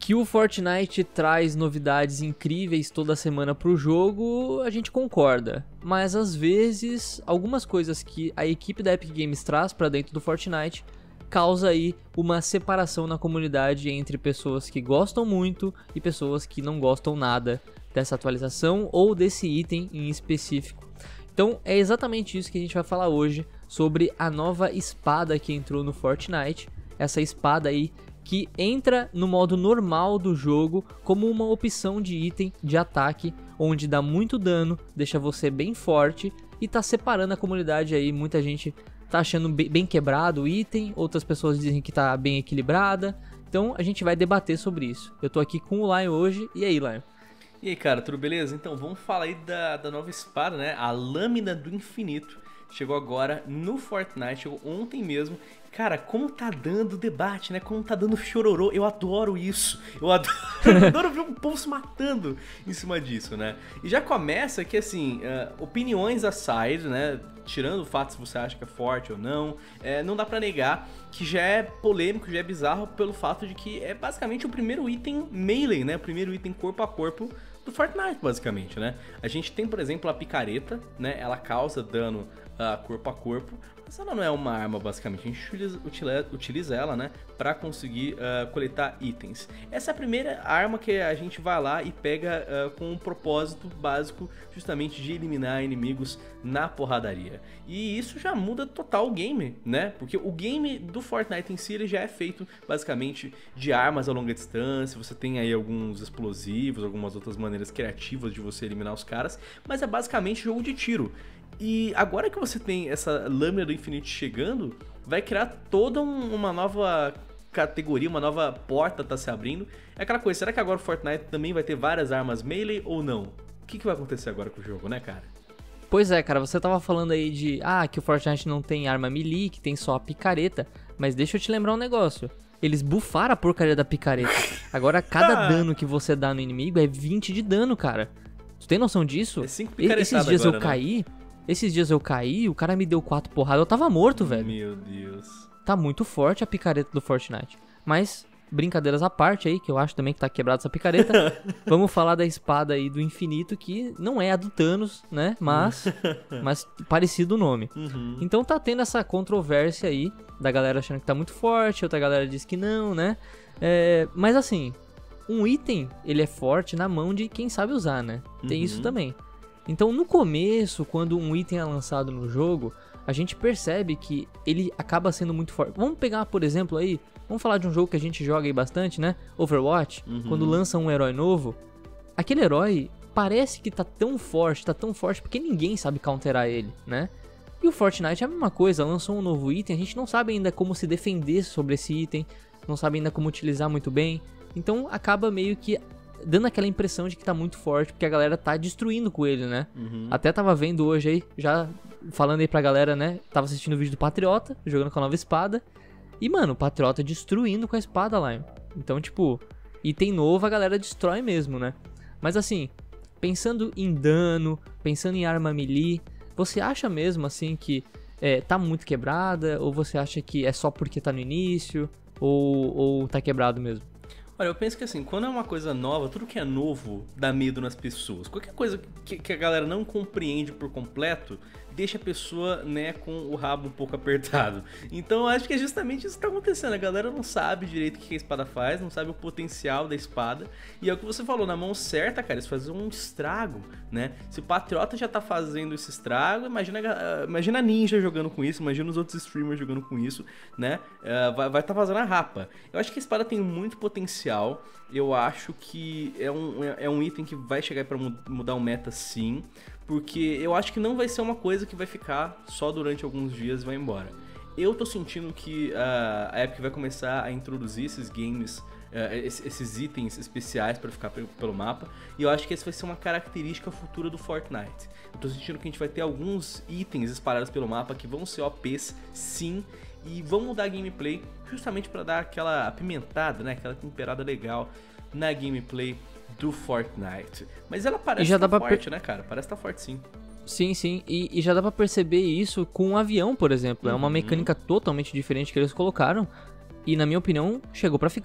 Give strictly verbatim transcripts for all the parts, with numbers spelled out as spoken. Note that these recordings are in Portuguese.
Que o Fortnite traz novidades incríveis toda semana pro jogo, a gente concorda. Mas às vezes, algumas coisas que a equipe da Epic Games traz pra dentro do Fortnite causa aí uma separação na comunidade entre pessoas que gostam muito e pessoas que não gostam nada dessa atualização ou desse item em específico. Então é exatamente isso que a gente vai falar hoje, sobre a nova espada que entrou no Fortnite. Essa espada aí que entra no modo normal do jogo como uma opção de item de ataque, onde dá muito dano, deixa você bem forte e tá separando a comunidade aí. Muita gente tá achando bem quebrado o item, outras pessoas dizem que tá bem equilibrada. Então a gente vai debater sobre isso. Eu tô aqui com o Lion hoje. E aí, Lion? E aí, cara, tudo beleza? Então vamos falar aí da, da nova espada, né? A Lâmina do Infinito. Chegou agora no Fortnite, chegou ontem mesmo. Cara, como tá dando debate, né? Como tá dando chororô. Eu adoro isso. Eu adoro, eu adoro ver um povo se matando em cima disso, né? E já começa que, assim, uh, opiniões aside, né? Tirando o fato se você acha que é forte ou não, é, não dá pra negar que já é polêmico, já é bizarro pelo fato de que é basicamente o primeiro item melee, né? O primeiro item corpo a corpo do Fortnite, basicamente, né? A gente tem, por exemplo, a picareta, né? Ela causa dano uh, corpo a corpo, mas ela não é uma arma, basicamente. A gente utiliza, utiliza, utiliza ela, né? Pra conseguir uh, coletar itens. Essa é a primeira arma que a gente vai lá e pega uh, com um propósito básico, justamente de eliminar inimigos na porradaria. E isso já muda total o game, né? Porque o game do Fortnite em si ele já é feito basicamente de armas a longa distância. Você tem aí alguns explosivos, algumas outras maneiras criativas de você eliminar os caras, mas é basicamente jogo de tiro. E agora que você tem essa Lâmina do Infinito chegando, vai criar toda um, uma nova categoria, uma nova porta tá se abrindo. É aquela coisa, será que agora o Fortnite também vai ter várias armas melee ou não? O que, que vai acontecer agora com o jogo, né, cara? Pois é, cara, você tava falando aí de ah, que o Fortnite não tem arma melee, que tem só a picareta, mas deixa eu te lembrar um negócio. Eles bufaram a porcaria da picareta. Agora cada dano que você dá no inimigo é vinte de dano, cara. Tu tem noção disso? É cinco Esses dias agora, eu caí, né? Esses dias eu caí, o cara me deu quatro porradas, eu tava morto, velho. Meu Deus. Tá muito forte a picareta do Fortnite. Mas, brincadeiras à parte aí, que eu acho também que tá quebrada essa picareta, vamos falar da espada aí do infinito, que não é a do Thanos, né? Mas, mas parecido o nome. Uhum. Então tá tendo essa controvérsia aí, da galera achando que tá muito forte, outra galera diz que não, né? É, mas assim, um item, ele é forte na mão de quem sabe usar, né? Tem uhum. isso também. Então no começo, quando um item é lançado no jogo, a gente percebe que ele acaba sendo muito forte. Vamos pegar, por exemplo, aí, vamos falar de um jogo que a gente joga aí bastante, né? Overwatch, uhum. quando lança um herói novo, aquele herói parece que tá tão forte, tá tão forte, porque ninguém sabe counterar ele, né? E o Fortnite é a mesma coisa, lançou um novo item, a gente não sabe ainda como se defender sobre esse item, não sabe ainda como utilizar muito bem, então acaba meio que dando aquela impressão de que tá muito forte, porque a galera tá destruindo com ele, né? Uhum. Até tava vendo hoje aí, já falando aí pra galera, né? Tava assistindo o vídeo do Patriota, jogando com a nova espada. E, mano, o Patriota destruindo com a espada lá. Então, tipo, item novo a galera destrói mesmo, né? Mas assim, pensando em dano, pensando em arma melee, você acha mesmo, assim, que é, tá muito quebrada? Ou você acha que é só porque tá no início? Ou, ou tá quebrado mesmo? Olha, eu penso que assim, quando é uma coisa nova, tudo que é novo dá medo nas pessoas. Qualquer coisa que, que a galera não compreende por completo, deixa a pessoa, né, com o rabo um pouco apertado. Então eu acho que é justamente isso que tá acontecendo. A galera não sabe direito o que a espada faz, não sabe o potencial da espada. E é o que você falou, na mão certa, cara, isso faz um estrago, né? Se o Patriota já tá fazendo esse estrago, imagina, imagina a Ninja jogando com isso, imagina os outros streamers jogando com isso, né? Uh, vai, vai tá fazendo a rapa. Eu acho que a espada tem muito potencial. Eu acho que é um, é um item que vai chegar pra mudar o meta, sim. Porque eu acho que não vai ser uma coisa que vai ficar só durante alguns dias e vai embora. Eu tô sentindo que uh, a Epic vai começar a introduzir esses games, uh, esses itens especiais para ficar pelo mapa. E eu acho que essa vai ser uma característica futura do Fortnite. Eu tô sentindo que a gente vai ter alguns itens espalhados pelo mapa que vão ser O Ps, sim. E vão mudar a gameplay justamente para dar aquela apimentada, né? Aquela temperada legal na gameplay do Fortnite. Mas ela parece já tá dá forte, per... né, cara? Parece tá forte, sim. Sim, sim. E, e já dá pra perceber isso com um avião, por exemplo. Uhum. É uma mecânica totalmente diferente que eles colocaram. E, na minha opinião, chegou pra ficar.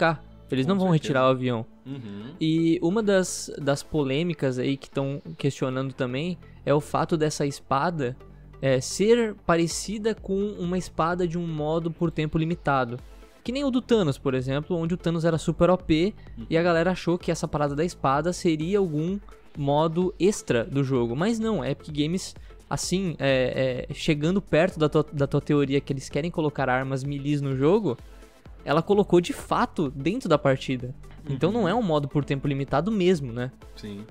Eles Com não vão certeza. retirar o avião. Uhum. E uma das, das polêmicas aí que estão questionando também é o fato dessa espada é, ser parecida com uma espada de um modo por tempo limitado. Que nem o do Thanos, por exemplo, onde o Thanos era super O P uhum. e a galera achou que essa parada da espada seria algum modo extra do jogo. Mas não, a Epic Games, assim, é, é, chegando perto da tua, da tua teoria que eles querem colocar armas melee no jogo, ela colocou de fato dentro da partida. Uhum. Então não é um modo por tempo limitado mesmo, né? Sim.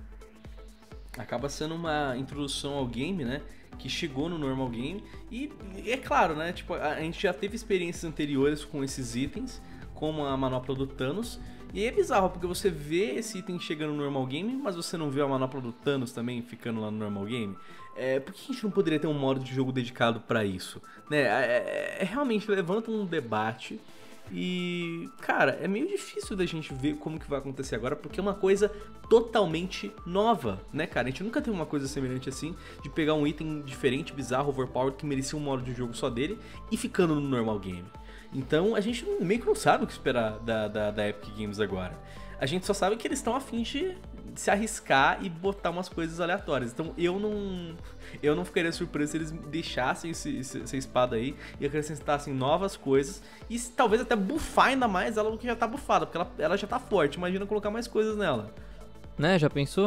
Acaba sendo uma introdução ao game, né? Que chegou no normal game. E é claro, né? Tipo, a gente já teve experiências anteriores com esses itens, como a manopla do Thanos. E é bizarro, porque você vê esse item chegando no normal game, mas você não vê a manopla do Thanos também ficando lá no normal game. É, por que a gente não poderia ter um modo de jogo dedicado pra isso? Né? É, é, realmente levanta um debate. E, cara, é meio difícil da gente ver como que vai acontecer agora, porque é uma coisa totalmente nova, né, cara? A gente nunca teve uma coisa semelhante assim, de pegar um item diferente, bizarro, overpowered, que merecia um modo de jogo só dele, e ficando no normal game. Então, a gente meio que não sabe o que esperar da, da, da Epic Games agora. A gente só sabe que eles estão a fim de se arriscar e botar umas coisas aleatórias. Então, eu não... Eu não ficaria surpreso se eles deixassem esse, esse, essa espada aí e acrescentassem novas coisas e talvez até buffar ainda mais ela do que já tá buffada, porque ela, ela já tá forte. Imagina colocar mais coisas nela. Né, já pensou?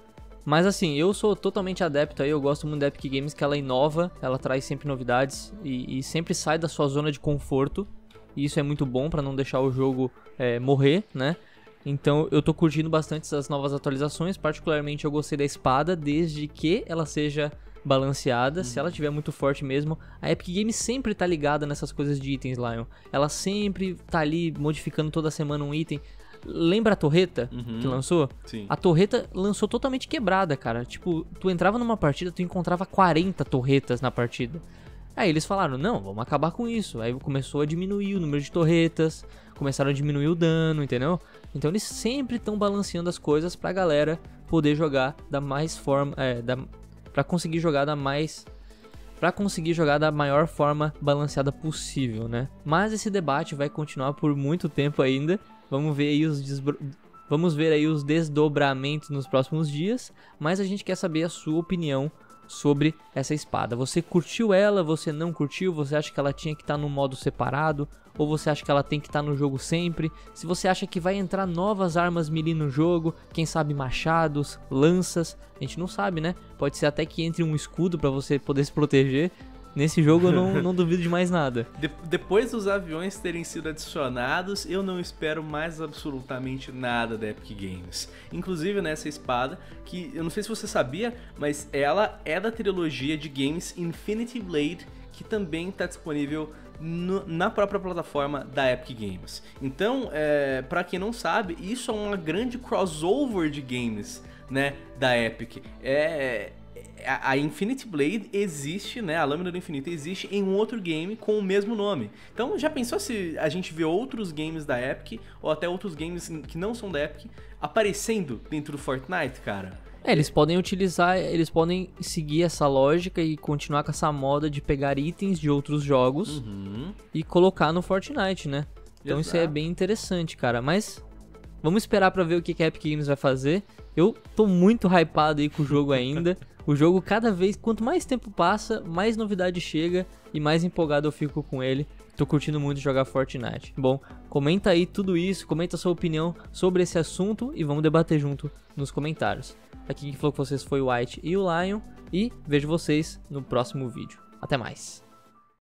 Mas assim, eu sou totalmente adepto aí, eu gosto muito da Epic Games, que ela inova, ela traz sempre novidades e, e sempre sai da sua zona de conforto. E isso é muito bom pra não deixar o jogo é, morrer, né? Então eu tô curtindo bastante essas novas atualizações, particularmente eu gostei da espada, desde que ela seja balanceada, uhum. Se ela tiver muito forte mesmo. A Epic Games sempre tá ligada nessas coisas de itens, Lion. Ela sempre tá ali modificando toda semana um item. Lembra a torreta uhum. que lançou? Sim. A torreta lançou totalmente quebrada, cara. Tipo, tu entrava numa partida, tu encontrava quarenta torretas na partida. Aí eles falaram, não, vamos acabar com isso. Aí começou a diminuir o número de torretas, começaram a diminuir o dano, entendeu? Então eles sempre estão balanceando as coisas pra galera poder jogar da mais forma... É, da... Pra conseguir jogar da mais... Pra conseguir jogar da maior forma balanceada possível, né? Mas esse debate vai continuar por muito tempo ainda. Vamos ver aí os, desbro... Vamos ver aí os desdobramentos nos próximos dias. Mas a gente quer saber a sua opinião sobre essa espada. Você curtiu ela? Você não curtiu? Você acha que ela tinha que estar no modo separado? Ou você acha que ela tem que estar no jogo sempre? Se você acha que vai entrar novas armas melee no jogo, quem sabe machados, lanças, a gente não sabe, né? Pode ser até que entre um escudo pra você poder se proteger. Nesse jogo eu não, não duvido de mais nada. De- depois dos aviões terem sido adicionados, eu não espero mais absolutamente nada da Epic Games. Inclusive nessa espada, que eu não sei se você sabia, mas ela é da trilogia de games Infinity Blade, que também está disponível no, na própria plataforma da Epic Games. Então, é, para quem não sabe, isso é uma grande crossover de games, né, da Epic. É... A Infinity Blade existe, né? A Lâmina do Infinito existe em um outro game com o mesmo nome. Então, já pensou se a gente vê outros games da Epic, ou até outros games que não são da Epic, aparecendo dentro do Fortnite, cara? É, eles podem utilizar, eles podem seguir essa lógica e continuar com essa moda de pegar itens de outros jogos uhum. e colocar no Fortnite, né? Então Exato. Isso é bem interessante, cara. Mas vamos esperar pra ver o que a Epic Games vai fazer. Eu tô muito hypado aí com o jogo ainda. O jogo, cada vez, quanto mais tempo passa, mais novidade chega e mais empolgado eu fico com ele. Tô curtindo muito jogar Fortnite. Bom, comenta aí tudo isso, comenta a sua opinião sobre esse assunto e vamos debater junto nos comentários. Aqui quem falou com vocês foi o White e o Lion e vejo vocês no próximo vídeo. Até mais!